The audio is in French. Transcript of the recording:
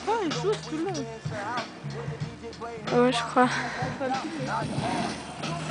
Ouais, juste tout le long. Ouais, je crois. Pas le public.